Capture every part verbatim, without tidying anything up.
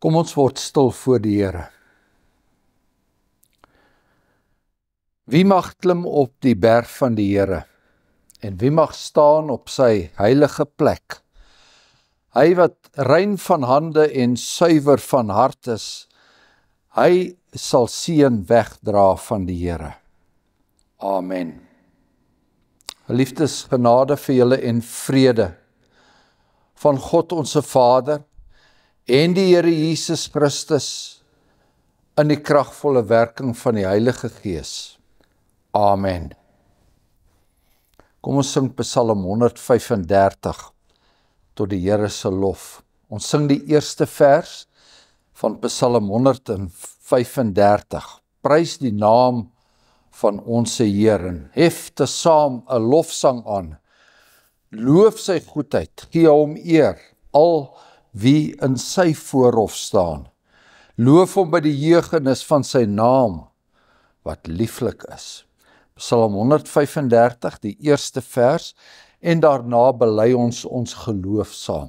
Kom ons word stil voor die Here. Wie mag klim op die berg van die Here? En wie mag staan op sy heilige plek? Hy wat rein van hande en suiwer van hart is, hy sal seën wegdra van die Here. Amen. Geliefdes, genade vir julle en vrede van God onse Vader en die Here Jesus Christus in die kragvolle werking van die Heilige Gees. Amen. Kom ons sing Psalm honderd vyf en dertig tot die Here se lof. Ons sing die eerste vers van Psalm honderd vyf en dertig. Prys die naam van onse Here en hef te saam 'n lofsang aan. Loof sy goedheid, gee hom eer, al wie in sy voorhof staan. Loof hom by die jeugenis van sy naam, wat lieflik is. Psalm honderd vyf en dertig, die eerste vers, en daarna bely ons ons geloof saam.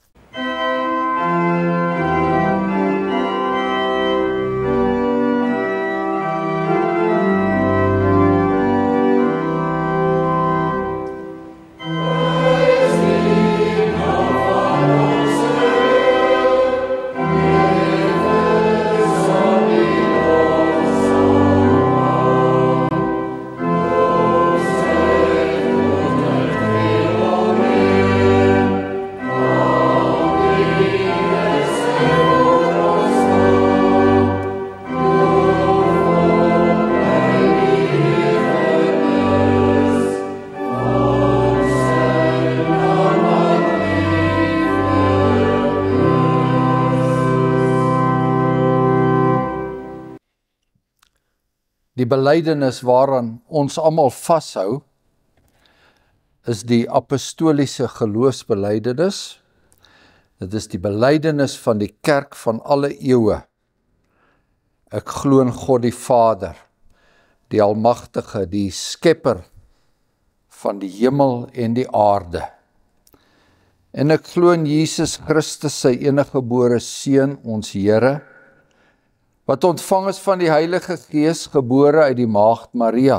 Die belydenis waaraan ons almal vashou, is die apostoliese geloofsbelydenis. Dit is die belydenis van die kerk van alle eeue. Ek glo in God die Vader, die Almagtige, die Skepper van die hemel en die aarde. En ek glo in Jesus Christus, sy eniggebore Seun, ons Here, wat ontvang is van die Heilige Gees, gebore uit die maagd Maria,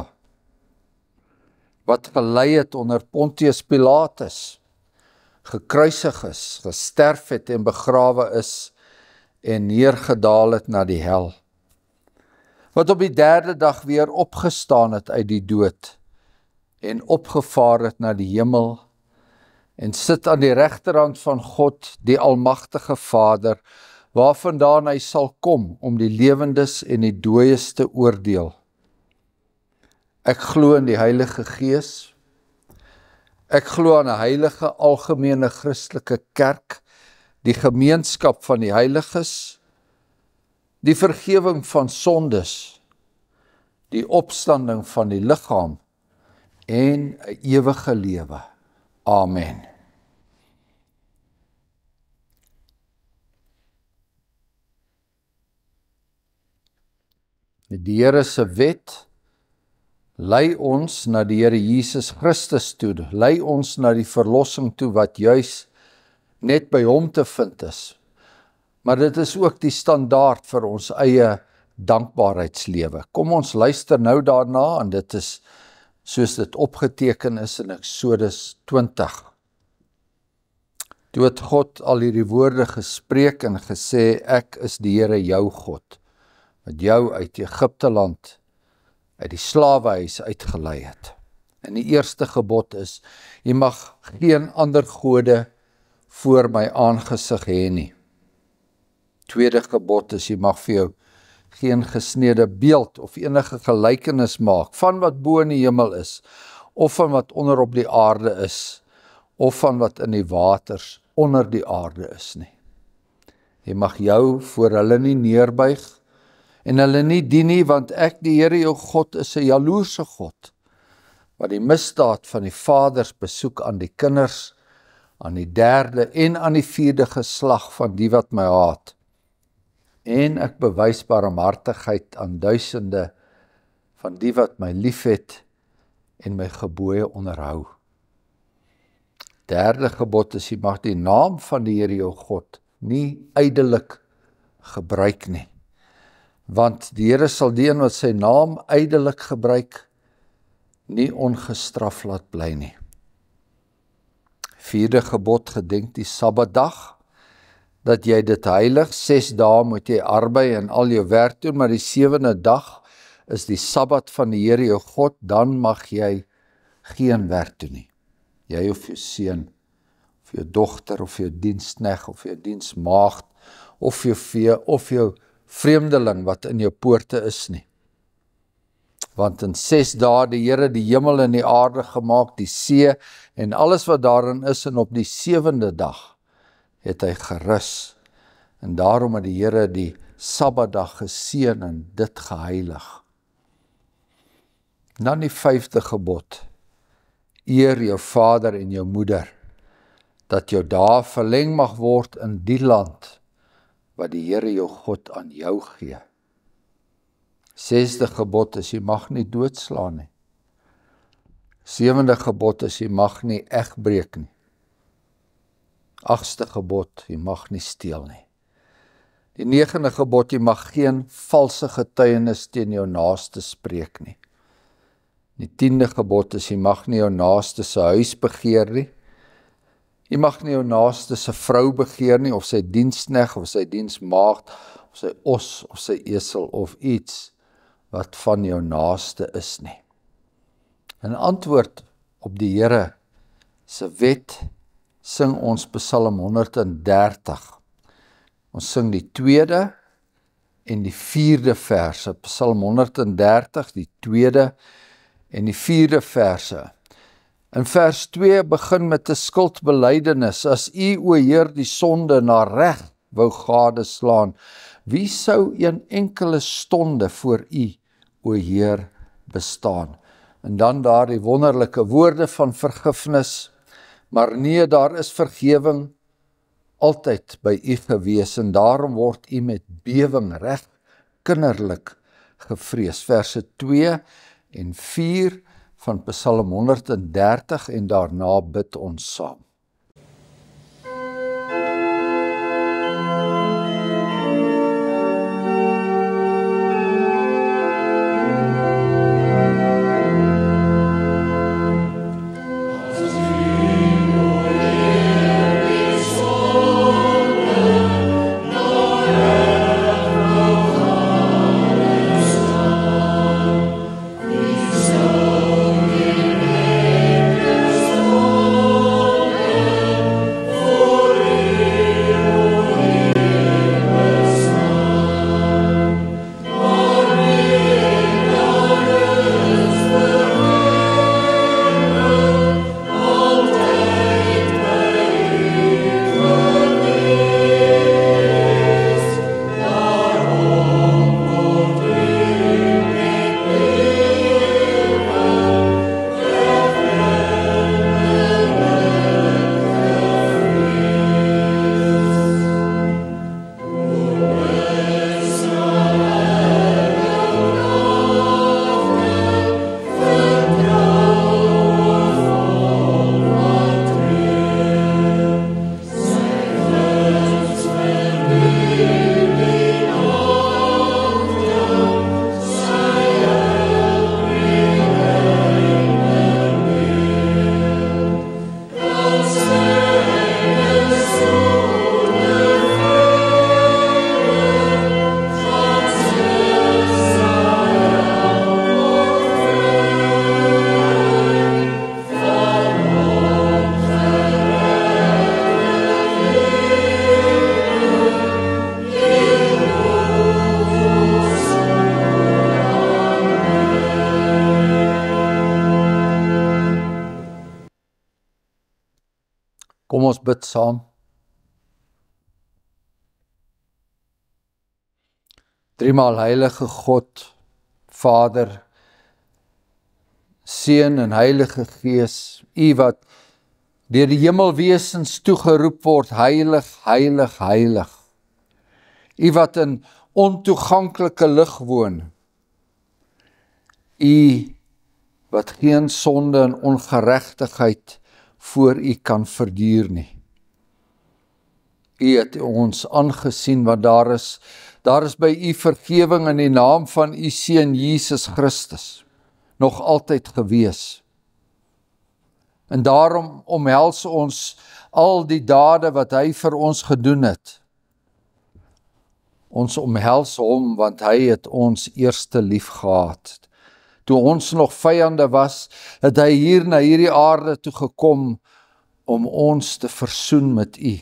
wat gelei het onder Pontius Pilatus, gekruisig is, gesterf het en begrawe is, en neergedaal het na die hel, wat op die derde dag weer opgestaan het uit die dood, en opgevaar het na die hemel, en sit aan die regterhand van God, die Almagtige Vader, waarvandaan hy sal kom om die lewendes en die dooies te oordeel. Ek glo in die Heilige Gees. Ek glo aan 'n heilige algemene Christelike kerk, die gemeenskap van die heiliges, die vergewing van sondes, die opstanding van die liggaam en 'n ewige lewe. Amen. Die Here se wet lei ons na die Here Jesus Christus toe, lei ons na die verlossing toe wat juis net by hom te vind is. Maar dit is ook die standaard vir ons eie dankbaarheidslewe. Kom ons luister nou daarna, en dit is soos dit opgeteken is in Eksodus twintig. Toe het God al hierdie woorde gespreek en gesê, ek is die Here jou God, wat jou uit Egipte land, uit die slawehuis uitgelei het. En die eerste gebod is, jy mag geen ander gode voor my aangesig hê nie. Tweede gebod is, jy mag vir jou geen gesneede beeld of enige gelykenis maak van wat bo in die hemel is, of van wat onder op die aarde is, of van wat in die waters onder die aarde is nie. Jy mag jou voor hulle nie neerbuig, en hulle nie dien nie, want ek, die Here jou God, is 'n jaloerse God, wat die misdaad van die vaders besoek aan die kinders, aan die derde en aan die vierde geslag van die wat my haat. En ek bewys barmhartigheid aan duisende van die wat my liefhet en my gebooie onderhou. Derde gebod is, jy mag die naam van die Here jou God nie ydelik gebruik nie. Want die Here sal die een wat sy naam ydelik gebruik, nie ongestraf laat bly nie. Vierde gebod, gedenk die Sabbatdag, dat jy dit heilig, ses dae moet jy arbei en al jou werk doen, maar die sewende dag is die Sabbat van die Here jou God, dan mag jy geen werk doen nie. Jy of jou seun, of jou dogter, of jou diensknegt, of jou diensmaagd, of jou vee, of jou vreemdeling wat in jou poorte is nie. Want in ses dae die Here die hemel en die aarde gemaak, die see en alles wat daarin is, en op die sewende dag het hy gerus. En daarom het die Here die Sabbatdag geseën en dit geheilig. Dan die vyfde gebod, eer jou vader en jou moeder, dat jou dae verleng mag word in die land, wat die Here jou God aan jou gee. Sesde gebod is, jy mag nie doodslaan nie. Sewende gebod is, jy mag nie egbreek nie. Agste gebod, jy mag nie steel nie. Die negende gebod, jy mag geen valse getuienis teen jou naaste spreek nie. Die tiende gebod is, jy mag nie jou naaste se huis begeer nie. Jy mag nie jou naaste se vrou begeer nie, of sy diensknegt, of sy diensmaagd, of sy os, of sy esel, of iets wat van jou naaste is nie. In antwoord op die Here se wet, sing ons Psalm honderddertig. Ons sing die tweede en die vierde verse, Psalm honderddertig, die tweede en die vierde verse. In vers twee begin met 'n skuldbelydenis, as U, o Heer, die sonde na reg wou gadeslaan, wie sou een enkele stonde voor U, o Heer, bestaan? En dan daar die wonderlike woorde van vergifnis, maar nee, daar is vergewing altyd by U gewees, en daarom word U met bewing reg kinderlik gevrees. Verse twee en vier van Psalm honderddertig, en daarna bid ons saam. Kom ons bid saam. Driemaal heilige God, Vader, Seun en Heilige Gees, U wat deur die hemelwesens toegeroep word, heilig, heilig, heilig. U wat in ontoeganklike lig woon. U wat geen sonde en ongeregtigheid voor U kan verduur nie. U het ons aangesien, want daar is, daar is by U vergewing in die naam van U Seun Jesus Christus nog altyd gewees. En daarom omhels ons al die dade wat hy vir ons gedoen het. Ons omhels hom, want hy het ons eerste lief gehad. Toe ons nog vyande was, het hy hier na hierdie aarde toe gekom om ons te versoen met U.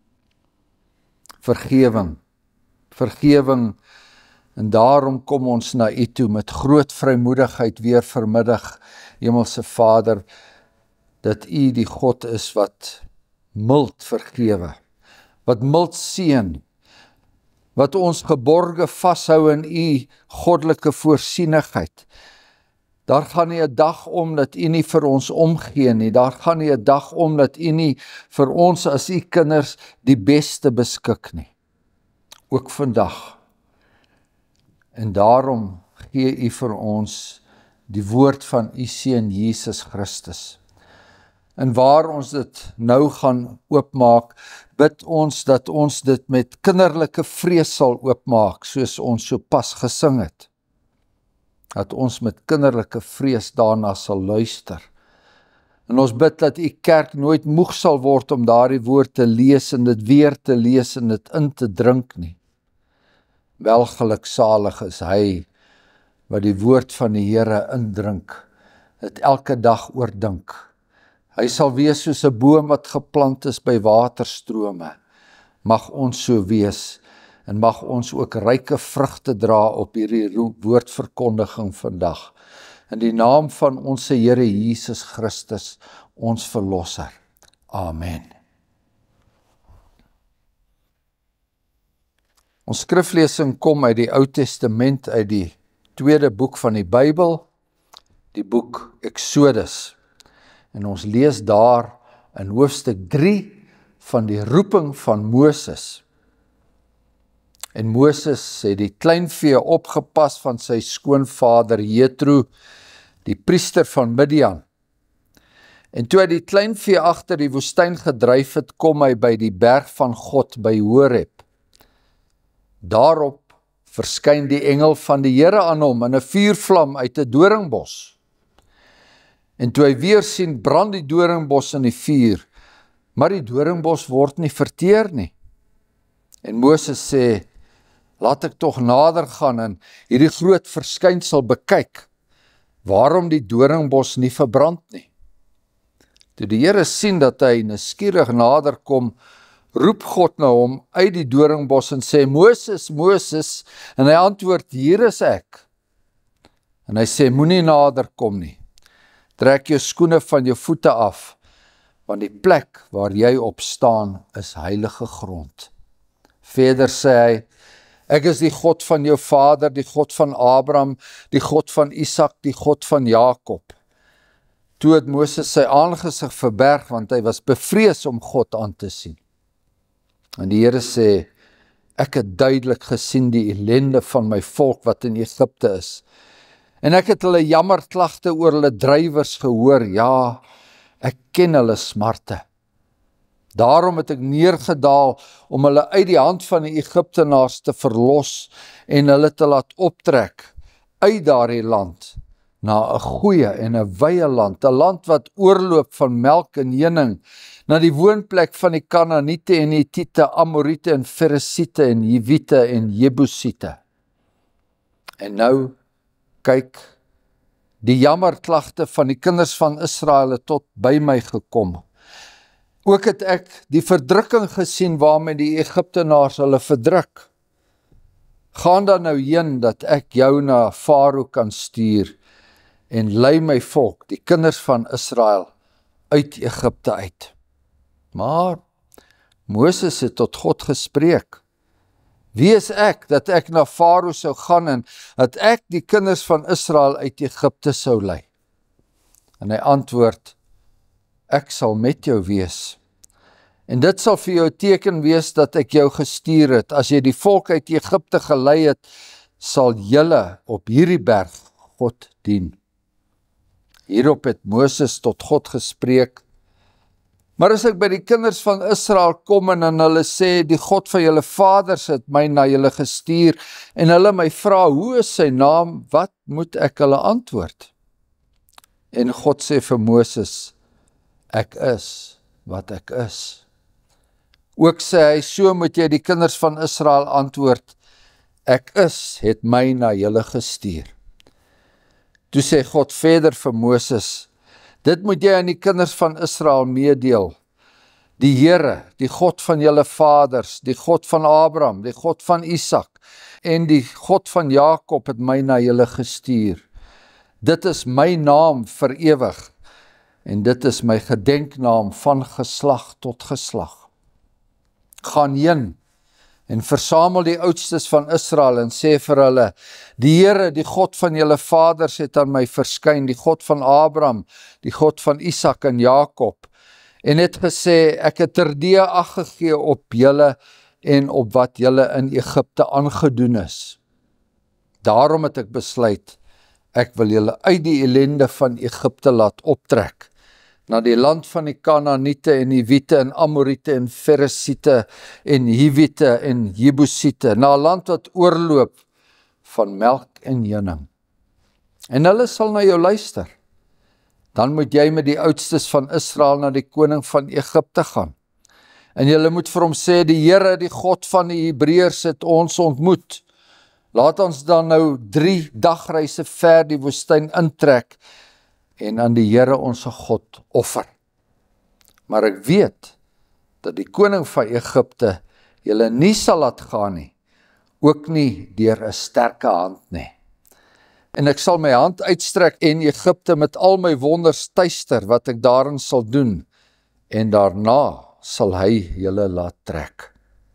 Vergewing, vergewing, en daarom kom ons na U toe met groot vrymoedigheid weer vanmiddag, Hemelse Vader, dat U die God is wat mild vergewe, wat mild seën, wat ons geborge vashou in U goddelike voorsienigheid. Daar gaan nie 'n dag om dat U nie vir ons omgee nie, daar gaan nie 'n dag om dat U nie vir ons as U kinders die beste beskik nie. Ook vandag. En daarom gee U vir ons die woord van U Seun Jesus Christus. En waar ons dit nou gaan oopmaak, bid ons dat ons dit met kinderlike vrees sal oopmaak, soos ons so pas gesing het. Dat ons met kinderlike vrees daarna sal luister. En ons bid dat U kerk nooit moeg sal word om daardie woord te lees en dit weer te lees en dit in te drink nie. Welgeluksalig is hy wat die woord van die Here indrink, dit elke dag oordink. Hy sal wees soos 'n boom wat geplant is by waterstrome. Mag ons so wees en mag ons ook ryke vrugte dra op hierdie woordverkondiging vandag. In die naam van ons Here Jesus Christus, ons Verlosser. Amen. Ons skriflesing kom uit die Ou Testament, uit die tweede boek van die Bybel, die boek Exodus. En ons lees daar in hoofstuk drie van die roeping van Moses. En Moses het die kleinvee opgepas van sy skoonvader Jethro, die priester van Midian. En toe hy die kleinvee agter die woestyn gedryf het, kom hy by die berg van God by Horeb. Daarop verskyn die engel van die Here aan hom in 'n vuurvlam uit 'n doringbos. En toe hy weer sien, brand die doringbos in die vuur, maar die doringbos word nie verteer nie. En Moses sê, laat ek tog nader gaan en hierdie groot verskynsel bekyk, waarom die doringbos nie verbrand nie. Toe die Here sien dat hy nuuskierig nader kom, roep God na hom uit die doringbos en sê, Moses, Moses, en hy antwoord, hier is ek. En hy sê, moenie nader kom nie. Trek jou skoene van jou voete af, want die plek waar jy op staan is heilige grond. Verder sê hy, ek is die God van jou vader, die God van Abraham, die God van Isak, die God van Jakob. Toe het Moses sy aangesig verberg, want hy was bevrees om God aan te sien. En die Here sê, ek het duidelik gesien die ellende van my volk wat in Egipte is. En ek het hulle jammerklagte oor hulle drywers gehoor, ja, ek ken hulle smarte. Daarom het ek neergedaal om hulle uit die hand van die Egiptenaars te verlos en hulle te laat optrek uit daardie land na 'n goeie en 'n wye land, 'n land wat oorloop van melk en honing, na die woonplek van die Kanaaniete en Hittite, Amoriete en Ferisiete en Hiwite en Jebusiete. En nou kyk, die jammerklagte van die kinders van Israel het tot by my gekom. Ook het ek die verdrukking gesien waarmee die Egiptenaars hulle verdruk. Gaan dan nou heen dat ek jou na Farao kan stuur en lei my volk, die kinders van Israel, uit Egipte uit. Maar Moses het tot God gespreek. Wie is ek dat ek na Farao sou gaan en dat ek die kinders van Israel uit Egipte sou lei? En hy antwoord, ek sal met jou wees. En dit sal vir jou 'n teken wees dat ek jou gestuur het. As jy die volk uit Egipte gelei het, sal julle op hierdie berg God dien. Hierop het Moses tot God gespreek, Maar as ek by die kinders van Israel kom en dan hulle sê, die God van julle vaders het my na julle gestuur, en hulle my vra, hoe is sy naam, wat moet ek hulle antwoord? En God sê vir Moses, ek is wat ek is. Ook sê hy, so moet jy die kinders van Israel antwoord, ek is, het my na julle gestuur. Toe sê God verder vir Moses, dit moet jy aan die kinders van Israel meedeel. Die Here, die God van julle vaders, die God van Abraham, die God van Isak en die God van Jakob het my na julle gestuur. Dit is my naam vir ewig en dit is my gedenknaam van geslag tot geslag. Gaan heen en versamel die oudstes van Israel en sê vir hulle, die Here, die God van julle vaders het aan my verskyn, die God van Abraham, die God van Isak en Jakob, en het gesê, ek het terdee ag gegee op julle en op wat julle in Egipte aangedoen is. Daarom het ek besluit, ek wil julle uit die ellende van Egipte laat optrek, na die land van die Kanaaniete en die Hiwite en Amoriete en Feresiete en Hiwite en Jebusiete, na 'n land wat oorloop van melk en honing. En hulle sal na jou luister. Dan moet jy met die oudstes van Israel na die koning van Egipte gaan. En julle moet vir hom sê, die Here, die God van die Hebreërs het ons ontmoet. Laat ons dan nou drie dagreise ver die woestyn intrek en aan die Here onse God offer. Maar ek weet dat die koning van Egipte julle nie sal laat gaan nie, ook nie deur 'n sterke hand nie. En ek sal my hand uitstrek en Egipte met al my wonders tuister wat ek daarin sal doen, en daarna sal hy julle laat trek.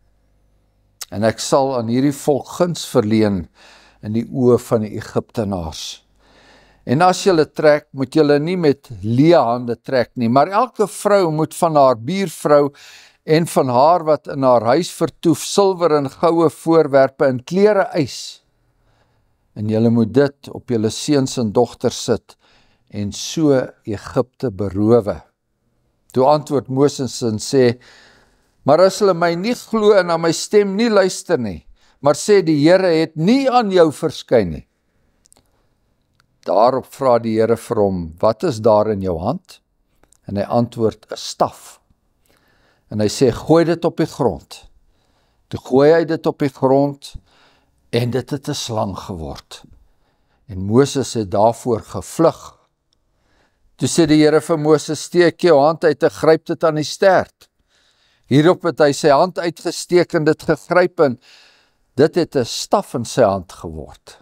En ek sal aan hierdie volk guns verleen in die oë van die Egiptenaars. En as julle trek, moet julle nie met leë hande trek nie, maar elke vrou moet van haar buurvrou en van haar wat in haar huis vertoef, silwer en goue voorwerpe en klere eis. En julle moet dit op julle seuns en dogters sit, en so Egipte berowe. Toe antwoord Moses en sê, maar as hulle my nie glo en na my stem nie luister nie, maar sê die Here het nie aan jou verskyn nie. Daarop vra die Here vir hom, wat is daar in jou hand? En hy antwoord, 'n staf. En hy sê, gooi dit op die grond. Toe gooi hy dit op die grond, en dit het 'n slang geword. En Moses het daarvoor gevlug. Toe sê die Here vir Moses, steek jou hand uit en gryp dit aan die stert. Hierop het hy sy hand uitgesteek en dit gegryp en dit het 'n staf in sy hand geword.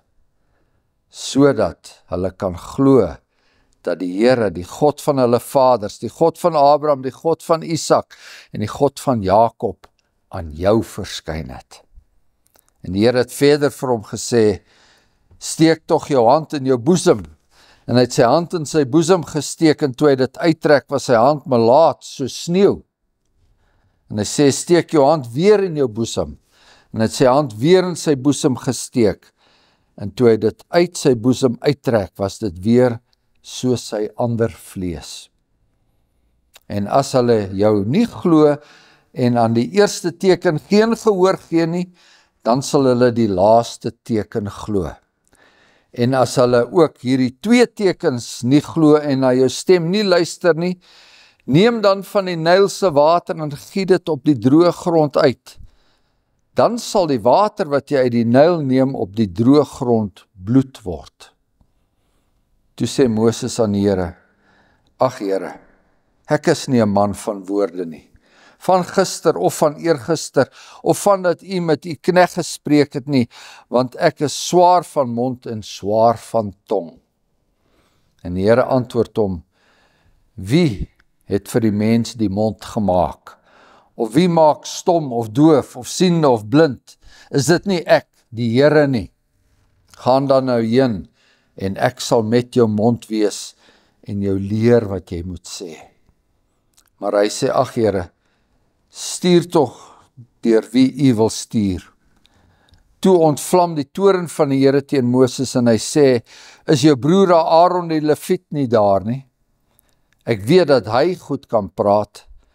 Sodat hulle kan glo dat die Here, die God van hulle vaders, die God van Abraham, die God van Isak en die God van Jakob aan jou verskyn het. En die Here het verder vir hom gesê, steek tog jou hand in jou boesem. En hy het sy hand in sy boesem gesteek en toe hy dit uittrek, was sy hand melaat so sneeu. En hy sê, steek jou hand weer in jou boesem. En hy het sy hand weer in sy boesem gesteek. En toe hy dit uit sy boesem uittrek, was dit weer soos sy ander vlees. En as hulle jou nie glo en aan die eerste teken geen gehoor gee nie, dan sal hulle die laaste teken glo. En as hulle ook hierdie twee tekens nie glo en na jou stem nie luister nie, neem dan van die Nylse water en giet dit op die droë grond uit. Dan sal die water wat jy uit die Nyl neem op die droë grond bloed word. Toe sê Moses aan die Here, ag Here, ek is nie 'n man van woorde nie. Van gister of van eergister, of van dat u met u knegt gespreek het nie, want ek is swaar van mond en swaar van tong. En die Here antwoord hom, wie het vir die mens die mond gemaak? Of wie maak stom of doof of siende of blind? Is dit nie ek, die Here nie? Gaan dan nou heen en ek sal met jou mond wees en jou leer wat jy moet sê. Maar hy sê, ag Here, stuur tog deur wie u wil stuur. Toe ontvlam die toorn van die Here teen Moses en hy sê, is jou broer Aaron die Leviet nie daar nie? Ek weet dat hy goed kan praat,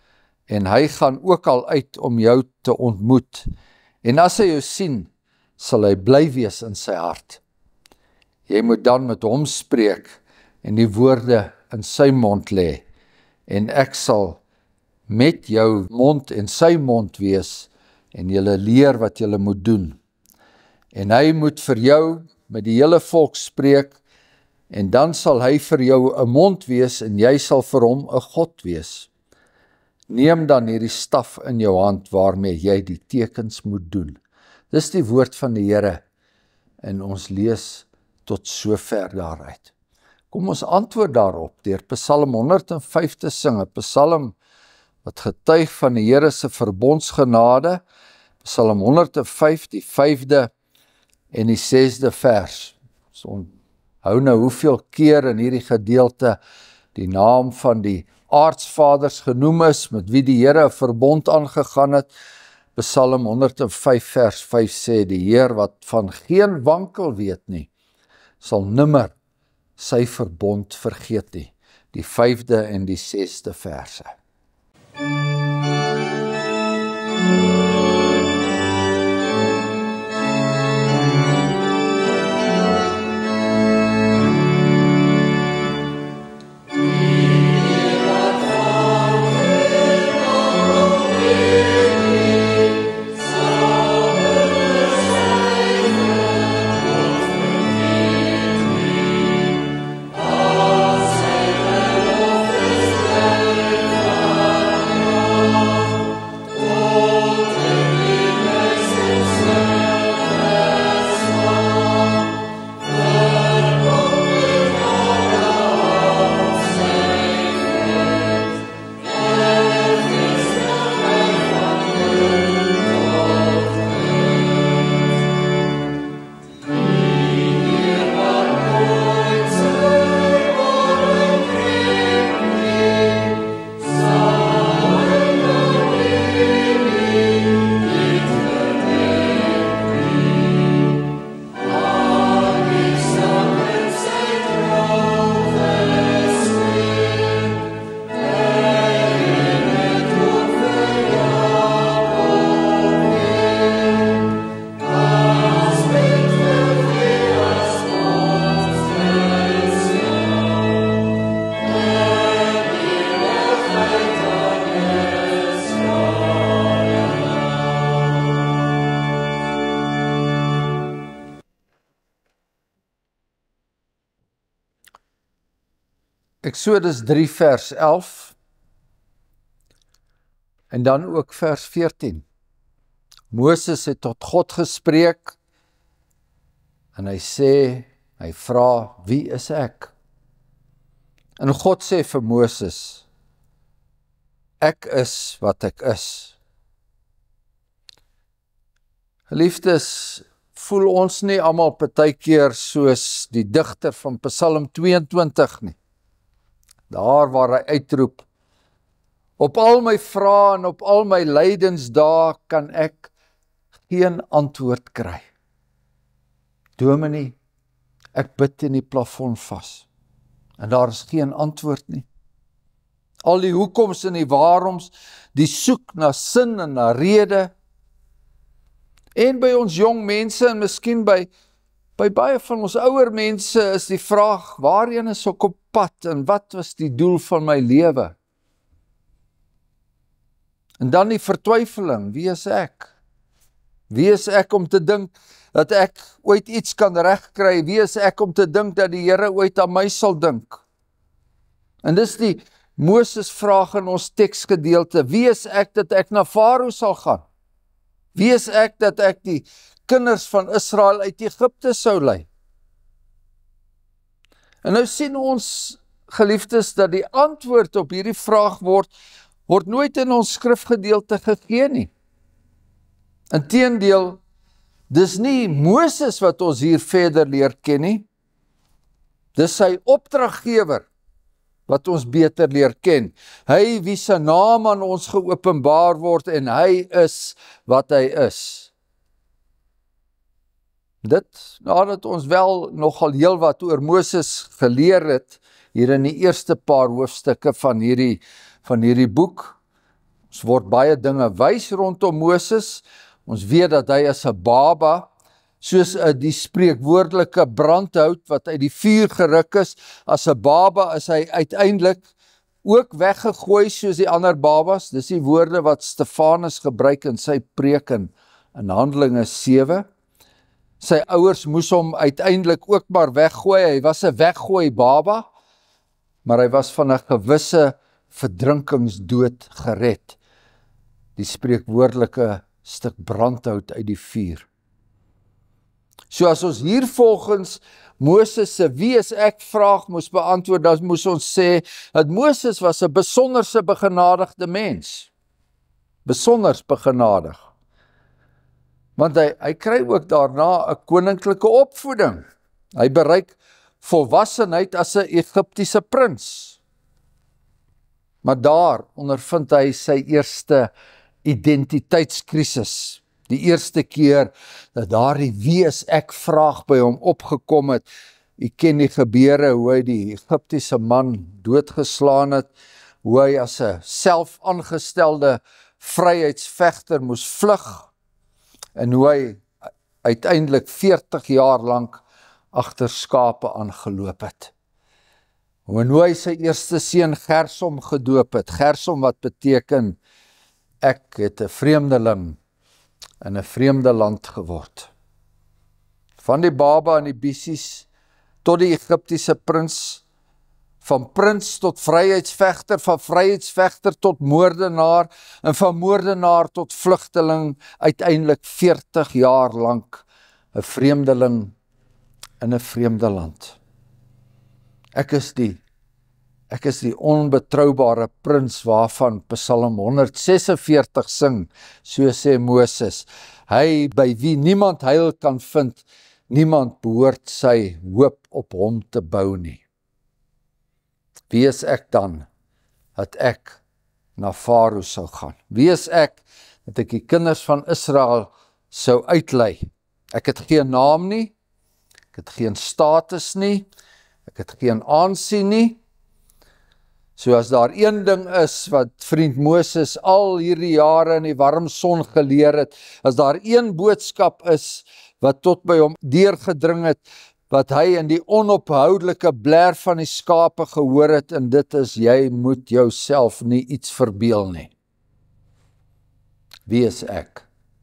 en hy gaan ook al uit om jou te ontmoet. En as hy jou sien, sal hy bly wees in sy hart. Jy moet dan met hom spreek en die woorde in sy mond lê, en ek sal met jou mond en sy mond wees, en julle leer wat julle moet doen. En hy moet vir jou met die hele volk spreek, en dan sal hy vir jou 'n mond wees, en jy sal vir hom 'n God wees. Neem dan hierdie staf in jou hand, waarmee jy die tekens moet doen. Dis die woord van die Here, en ons lees tot sover daaruit. Kom ons antwoord daarop, deur Psalm honderd en vyf te sing, 'n Psalm wat getuig van die Here se verbondsgenade, Psalm honderd en vyf, die vyfde en die sesde vers. So hou nou hoeveel keer in hierdie gedeelte die naam van die aartsvaders genoem is, met wie die Here 'n verbond aangegaan het. Psalm honderd en vyf vers vyf sê, die Heer wat van geen wankel weet nie, sal nimmer sy verbond vergeet nie. Die vyfde en die sesde verse. Eksodus drie vers elf en dan ook vers veertien. Moses het tot God gespreek en hy sê, hy vra, wie is ek? En God sê vir Moses, ek is wat ek is. Geliefdes, voel ons nie almal partykeer soos die digter van Psalm tweeëntwintig nie. Daar waar hy uitroep, op al my vrae en op al my lydensdae kan ek geen antwoord kry. Dominee, ek bid in die plafon vas, en daar is geen antwoord nie. Al die hoekoms en die waaroms, die soek na sin en na rede, en by ons jong mense, en miskien by By baie van ons ouer mense is die vraag, waarheen is ek op pad en wat was die doel van my lewe? En dan die vertwyfeling, wie is ek? Wie is ek om te dink dat ek ooit iets kan regkry? Wie is ek om te dink dat die Here ooit aan my sal dink? En dis die Moses vraag in ons teksgedeelte, wie is ek dat ek na Farao sal gaan? Wie is ek dat ek die kinders van Israel uit Egipte sou lei? En nou sien ons, geliefdes, dat die antwoord op hierdie vraag word, word nooit in ons skrifgedeelte gegee nie. Inteendeel, dis nie Moses wat ons hier verder leer ken nie, dis sy opdraggewer wat ons beter leer ken. Hy wie sy naam aan ons geopenbaar word en hy is wat hy is. Dit, nadat ons wel nogal heel wat oor Moses geleer het, hier in die eerste paar hoofstukke van hierdie, van hierdie boek, Ons word baie dinge wys rondom Moses. Ons weet dat hy as 'n baba, soos die spreekwoordelike brandhout wat uit die vuur geruk is, as 'n baba is hy uiteindelik ook weggegooi soos die ander babas. Dis die woorde wat Stefanus gebruik in sy preek in, in Handelinge sewe. Sy ouers moes hom uiteindelik ook maar weggooi. Hy was 'n weggooi baba, maar hy was van 'n gewisse verdrinkingsdood gered. Die spreekwoordelike stuk brandhout uit die vuur. So as ons hier volgens Moses se wie is ek vraag moes beantwoord, dan moes ons sê dat Moses was 'n besonderse begenadigde mens. Besonders begenadig. Want hy, hy kry ook daarna 'n koninklike opvoeding. Hy bereik volwassenheid as 'n Egiptiese prins. Maar daar ondervind hy sy eerste identiteitskrisis. Die eerste keer dat daardie wie is ek vraag by hom opgekom het. U ken die gebeure, hoe hy die Egiptiese man doodgeslaan het, hoe hy as 'n selfaangestelde vryheidsvegter moes vlug, en hoe hy uiteindelik veertig jaar lank agter skape aangeloop het. En hoe hy sy eerste seun Gersom gedoop het, Gersom wat beteken ek het 'n vreemdeling in 'n vreemde land geword. Van die baba en die bissies tot die Egiptiese prins, van prins tot vryheidsvegter, van vryheidsvegter tot moordenaar, en van moordenaar tot vlugteling, uiteindelik veertig jaar lank 'n vreemdeling in 'n vreemde land. Ek is die Ek is die onbetroubare prins waarvan Psalm honderdsesenveertig sing, so sê Moses. Hy by wie niemand heil kan vind, niemand behoort sy hoop op hom te bou nie. Wie is ek dan, dat ek na Farao sou gaan? Wie is ek, dat ek die kinders van Israel sou uitlei? Ek het geen naam nie, ek het geen status nie, ek het geen aansien nie. So as daar een ding is wat vriend Moses al hierdie jare in die warm son geleer het, as daar een boodskap is wat tot by hom deurgedring het, wat hy in die onophoudelike bler van die skape gehoor het, en dit is, jy moet jouself nie iets verbeel nie. Wie is ek?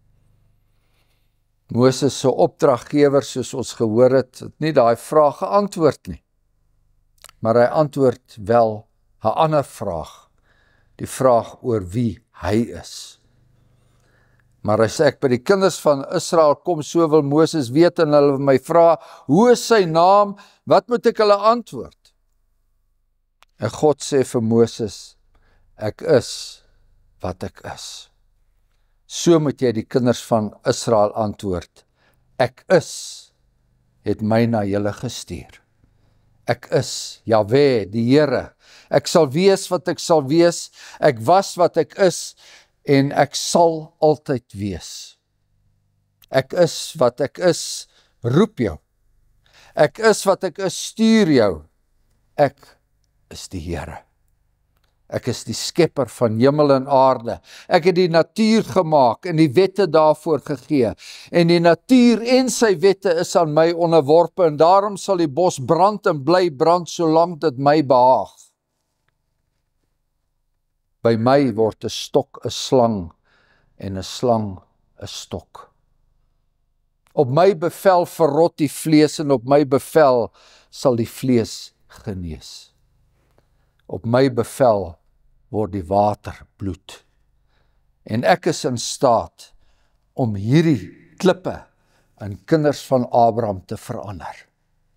Moses se opdraggewer, soos ons gehoor het, het nie daai vraag geantwoord nie. Maar hy antwoord wel 'n ander vraag, die vraag oor wie hy is. Maar as ek by die kinders van Israel kom, so wil Moses weet, en hulle my vra, hoe is sy naam, wat moet ek hulle antwoord? En God sê vir Moses, ek is wat ek is. So moet jy die kinders van Israel antwoord, ek is, het my na julle gestuur. Ek is, Jahwe, die Here. Ek sal wees wat ek sal wees, ek was wat ek is, en ek sal altyd wees. Ek is wat ek is, roep jou. Ek is wat ek is, stuur jou. Ek is die Here. Ek is die skepper van hemel en aarde. Ek het die natuur gemaak en die wette daarvoor gegee. En die natuur en sy wette is aan my onderworpe, en daarom sal die bos brand en bly brand, solank dit my behaag. By my word 'n stok 'n slang, en 'n slang 'n stok. Op my bevel verrot die vlees, en op my bevel sal die vlees genees. Op my bevel word die water bloed. En ek is in staat om hierdie klippe in kinders van Abraham te verander.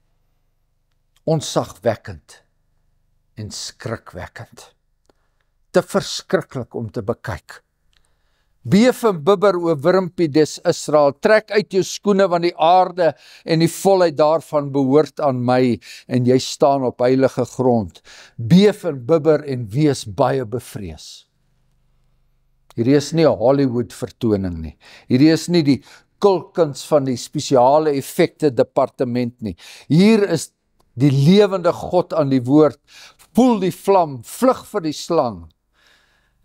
Onsagwekkend en skrikwekkend. Te verskriklik om te bekyk. Beef en bibber o wurmpie des Israel, trek uit jou skoene, want die aarde en die volheid daarvan behoort aan my, en jy staan op heilige grond. Beef en bibber en wees baie bevrees. Hierdie is nie 'n Hollywood vertoning nie. Hierdie is nie die kulkuns van die spesiale effekte departement nie. Hier is die lewende God aan die woord. Voel die vlam, vlug vir die slang.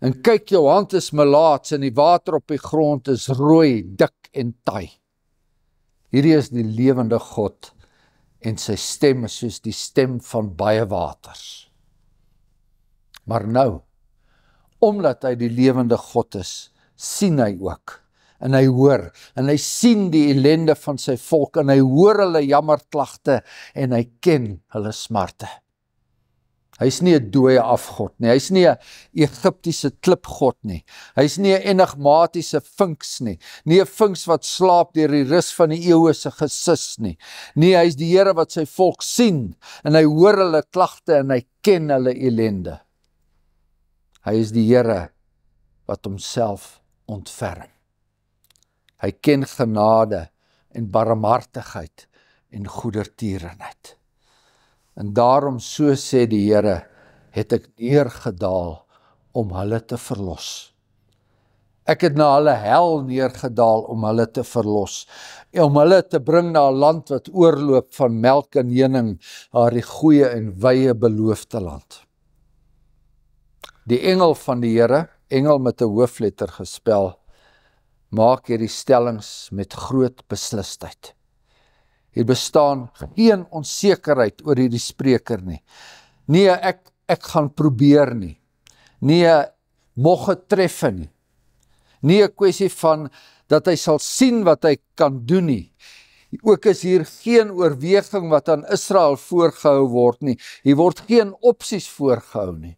En kyk, jou hand is melaats en die water op die grond is rooi, dik en taai. Hierdie is die lewende God en sy stem is soos die stem van baie waters. Maar nou, omdat hy die lewende God is, sien hy ook, en hy hoor, en hy sien die ellende van sy volk, en hy hoor hulle jammerklagte, en hy ken hulle smarte. Hy is nie 'n dooie afgod nie, hy is nie 'n Egiptiese klipgod nie, hy is nie 'n enigmatiese vinks nie, nie 'n vinks wat slaap deur die rus van die eeue se gesis nie. Nee, hy is die Here wat sy volk sien, en hy hoor hulle klagte, en hy ken hulle ellende. Hy is die Here wat homself ontferm. Hy ken genade en barmhartigheid en goedertierenheid. En daarom, so sê die Here, het ek neergedaal om hulle te verlos. Ek het na hulle hel neergedaal om hulle te verlos, om hulle te bring na 'n land wat oorloop van melk en honing, haar die goeie en wye beloofde land. Die engel van die Here, engel met 'n hoofletter gespel, maak hierdie stellings met groot beslisheid. Hier bestaan geen onsekerheid oor hierdie spreker nie. Nee, ek, ek gaan probeer nie. Nee, mocht het treffe nie. Nie 'n kwessie van dat hy sal sien wat hy kan doen nie. Ook is hier geen oorweging wat aan Israel voorgehou word nie. Hier word geen opsies voorgehou nie.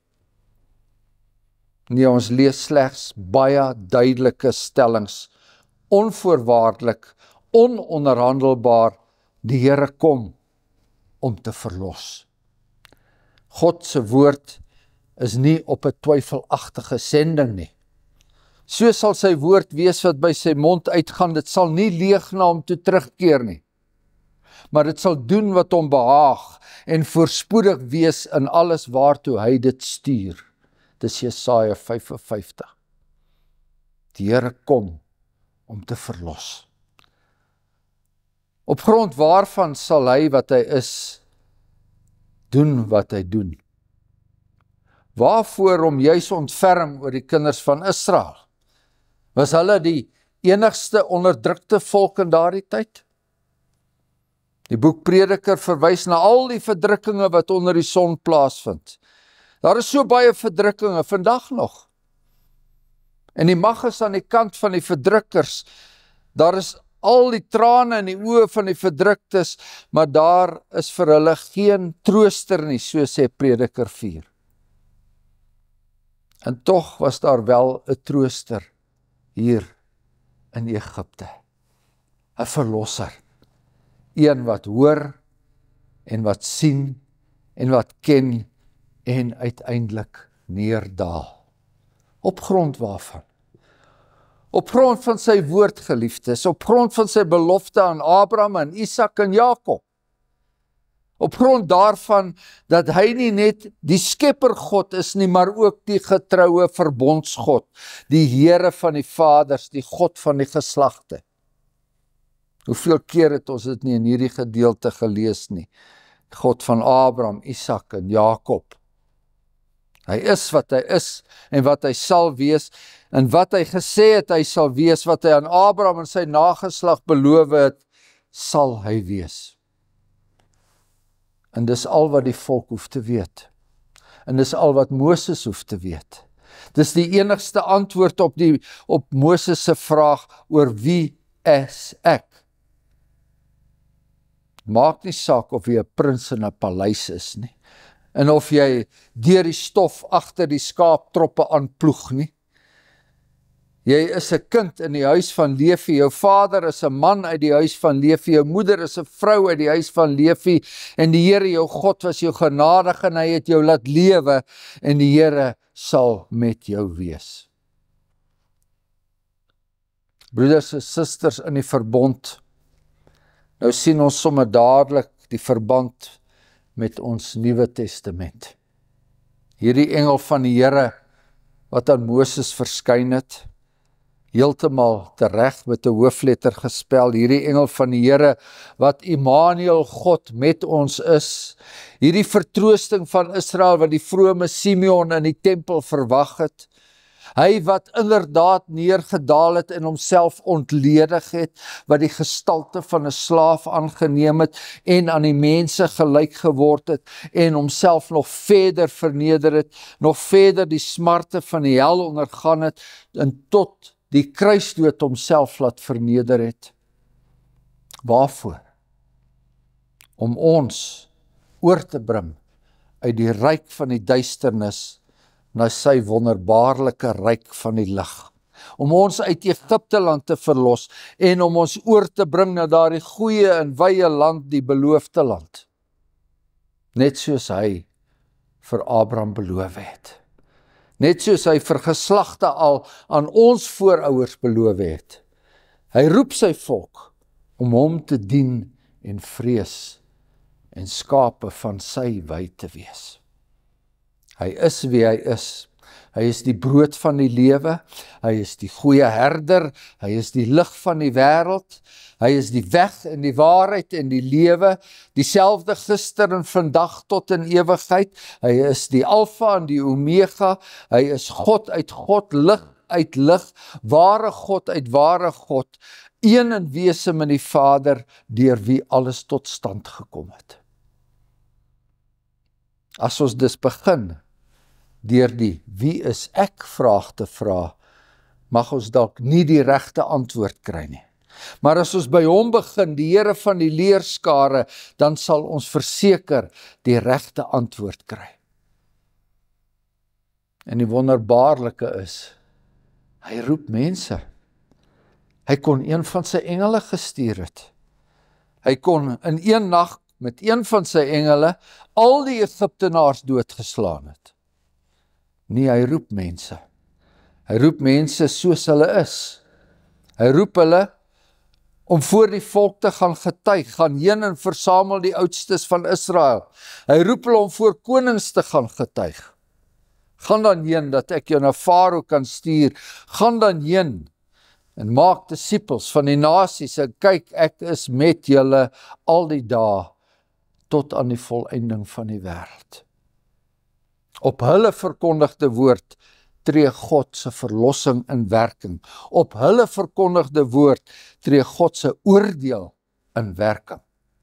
Nee, ons lees slegs baie duidelike stellings, onvoorwaardelik, ononderhandelbaar, die Here kom om te verlos. God se woord is nie op 'n twyfelagtige sending nie. So sal sy woord wees wat by sy mond uitgaan, dit sal nie leeg na hom toe terugkeer nie, maar dit sal doen wat hom behaag en voorspoedig wees in alles waartoe hy dit stuur. Dis Jesaja vyf en vyftig. Die Here kom om te verlos. Op grond waarvan sal hy wat hy is, doen wat hy doen? Waarvoor hom juis ontferm oor die kinders van Israel? Was hulle die enigste onderdrukte volk in daardie tyd? Die boek Prediker verwys na al die verdrukkinge wat onder die son plaasvind. Daar is so baie verdrukkinge vandag nog. En die mag is aan die kant van die verdrukkers. Daar is al die trane in die oë van die verdruktes, maar daar is vir hulle geen trooster nie, so sê Prediker vier. En tog was daar wel 'n trooster hier in Egipte. 'n Verlosser. Een wat hoor en wat sien en wat ken en uiteindelik neerdaal. Op grond waarvan? Op grond van sy woord, geliefdes, op grond van sy belofte aan Abraham en Isak en Jakob. Op grond daarvan dat hy nie net die skeppergod is nie, maar ook die getroue verbondsgod, die Here van die vaders, die God van die geslagte. Hoeveel keer het ons dit nie in hierdie gedeelte gelees nie? God van Abraham, Isak en Jakob. Hy is wat hy is en wat hy sal wees en wat hy gesê het hy sal wees, wat hy aan Abraham en sy nageslag beloof het, sal hy wees. En dis al wat die volk hoef te weet. En dis al wat Moses hoef te weet. Dis die enigste antwoord op die op Moses se vraag oor wie is ek? Maak nie saak of jy 'n prins in 'n paleis is nie. En of jy deur die stof agter die skaaptroppe aanploeg nie. Jy is 'n kind in die huis van Levi, jou vader is 'n man uit die huis van Levi, jou moeder is 'n vrou uit die huis van Levi, en die Here jou God was jou genadig en hy het jou laat lewe, en die Here sal met jou wees. Broeders en susters in die verbond, nou sien ons sommer dadelik die verband met ons Nuwe Testament. Hierdie engel van die Here wat aan Moses verskyn het, heeltemal tereg met 'n hoofletter gespel, hierdie engel van die Here wat Immanuel, God met ons is, hierdie vertroosting van Israel wat die vrome Simeon in die tempel verwag het, Hy wat inderdaad neergedaal het en homself ontledig het, wat die gestalte van 'n slaaf aangeneem het en aan die mense gelyk geword het en homself nog verder verneder het, nog verder die smarte van die hel ondergaan het en tot die kruisdood homself laat verneder het. Waarvoor? Om ons oor te bring uit die ryk van die duisternis na sy wonderbaarlike ryk van die lig. Om ons uit Egipte land te verlos en om ons oor te bring na daardie goeie en wye land, die beloofde land. Net soos hy vir Abraham beloof het. Net soos hy vir geslagte al aan ons voorouers beloof het. Hy roep sy volk om hom te dien en vrees en skape van sy wy te wees. Hy is wie hy is. Hy is die brood van die lewe, hy is die goeie herder, hy is die lig van die wêreld, hy is die weg en die waarheid en die lewe, dieselfde gister en vandag tot in ewigheid, hy is die Alfa en die Omega, hy is God uit God, lig uit lig, ware God uit ware God, een in wese met die Vader, deur wie alles tot stand gekom het. As ons dus begin deur die wie is ek vraag te vra, mag ons dalk nie die regte antwoord kry nie. Maar as ons by hom begin, die Here van die leerskare, dan sal ons verseker die regte antwoord kry. En die wonderbaarlike is, hy roep mense. Hy kon een van sy engele gestuur het. Hy kon in een nag met een van sy engele al die Egiptenaars doodgeslaan het. Nee, hy roep mense. Hy roep mense soos hulle is. Hy roep hulle om voor die volk te gaan getuig, gaan heen en versamel die oudstes van Israel. Hy roep hulle om voor konings te gaan getuig. Gaan dan heen dat ek jou na Farao kan stuur. Gaan dan heen en maak disippels van die nasies en kyk, ek is met julle al die dae tot aan die volëinding van die wêreld. Op hulle verkondigde woord tree God se verlossing in werking. Op hulle verkondigde woord tree God se oordeel in werking.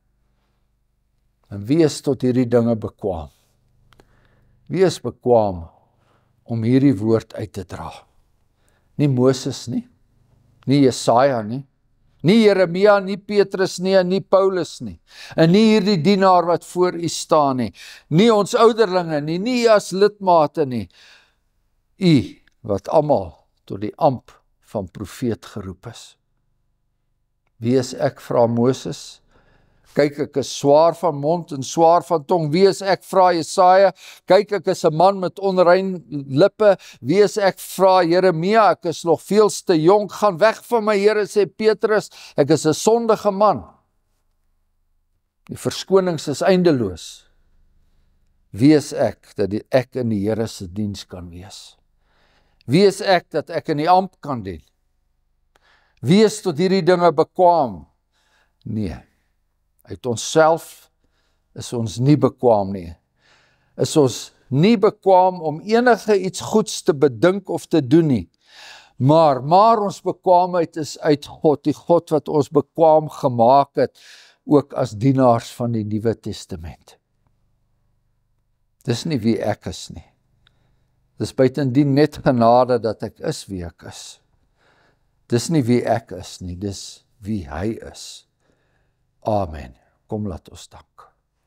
En wie is tot hierdie dinge bekwaam? Wie is bekwaam om hierdie woord uit te dra? Nie Moses nie, nie Jesaja nie, nie Jeremia, nie Petrus nie, en nie Paulus nie, en nie hierdie dienaar wat voor u staan nie, nie ons ouderlinge nie, nie as lidmate nie, u wat almal tot die amp van profeet geroep is. Wie is ek, vra Moses? Kyk, ek is swaar van mond en swaar van tong. Wie is ek, vra Jesaja? Kyk, ek is 'n man met onrein lippe. Wie is ek, vra Jeremia? Ek is nog veels te jonk. Gaan weg van my, Here, sê Petrus. Ek is 'n sondige man. Die verskonings is eindeloos. Wie is ek, dat ek in die Here se diens kan wees? Wie is ek, dat ek in die amp kan dien? Wie is tot hierdie dinge bekwaam? Nee. Uit onsself is ons nie bekwaam nie. Is ons nie bekwaam om enige iets goeds te bedink of te doen nie. Maar, maar ons bekwaamheid is uit God, die God wat ons bekwaam gemaak het, ook as dienaars van die Nuwe Testament. Dis nie wie ek is nie. Dis buitendien net genade dat ek is wie ek is. Dis nie wie ek is nie, dis wie hy is. Amen. Kom, laat ons dank.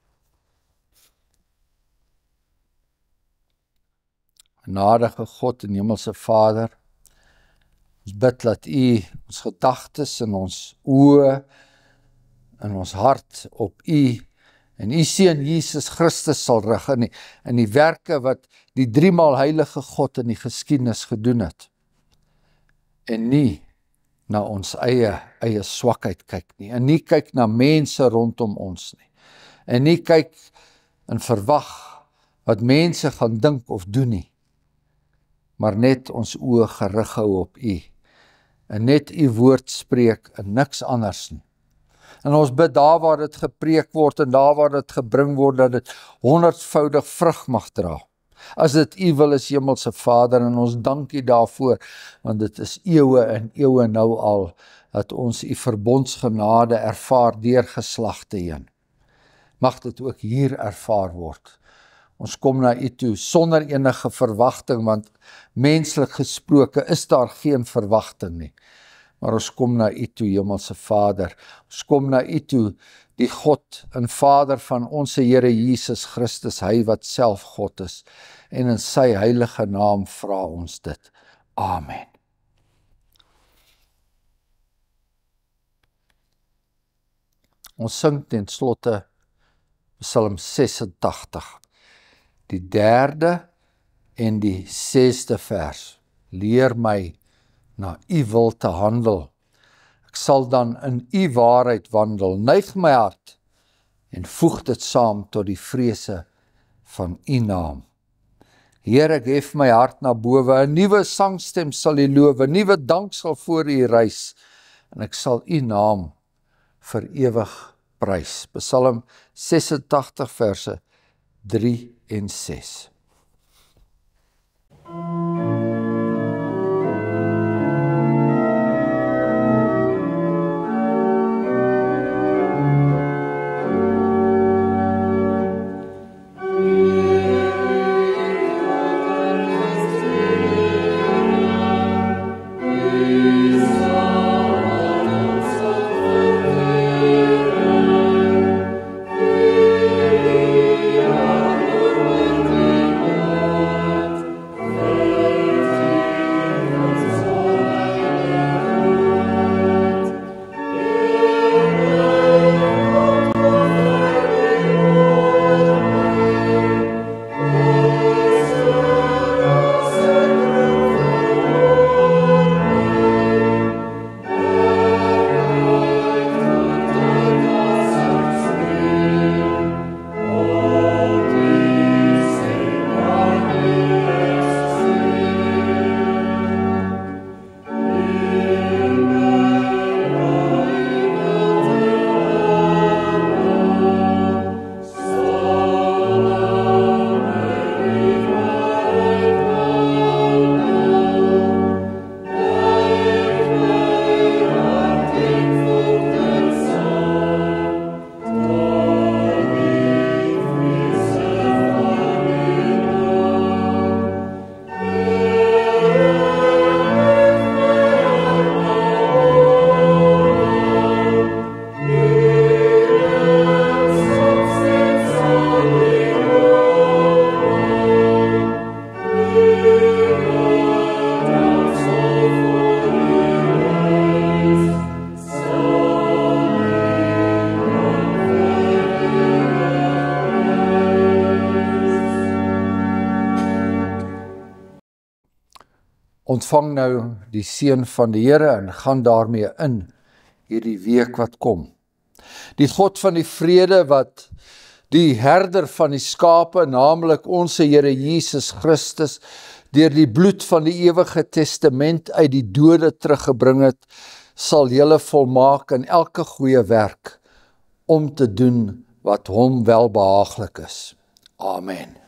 Genadige God en Hemelse Vader, ons bid dat U ons gedagtes en ons oë en ons hart op U en U Seun Jesus Christus sal rig in die, in die werke wat die driemaal heilige God in die geskiedenis gedoen het. En nie na ons eie, eie swakheid kyk nie, en nie kyk na mense rondom ons nie, en nie kyk en verwag wat mense gaan dink of doen nie, maar net ons oë gerig hou op U, en net U woord spreek en niks anders nie. En ons bid daar waar dit gepreek word en daar waar dit gebring word, dat dit honderdvoudig vrug mag dra. as dit U wil is, Hemelse Vader, en ons dank U daarvoor, want dit is eeue en eeue nou al, dat ons U verbondsgenade ervaar deur geslagte heen. Mag dit ook hier ervaar word. Ons kom na U toe sonder enige verwagting, want menslik gesproke is daar geen verwagting nie. Maar ons kom na U toe, Hemelse Vader. Ons kom na U toe, die God en Vader van ons Here Jesus Christus, hy wat self God is. En in sy heilige naam vra ons dit. Amen. Ons sing ten slotte Psalm sesentagtig, die derde en die sesde vers. Leer my na U wil te handel. Ek sal dan in U waarheid wandel. Neig my hart en voeg dit saam tot die vrese van U naam. Heer, ek hef my hart na bowe, 'n nuwe sangstem sal U loof, 'n nuwe dank sal voor U rys, en ek sal U naam vir ewig prys. Psalm sesentagtig verse drie en ses. Ontvang nou die seën van die Here en gaan daarmee in hierdie week wat kom. Die God van die vrede wat die herder van die skape, naamlik ons Here Jesus Christus, deur die bloed van die ewige testament uit die dode teruggebring het, sal julle volmaak in elke goeie werk om te doen wat hom welbehaaglik is. Amen.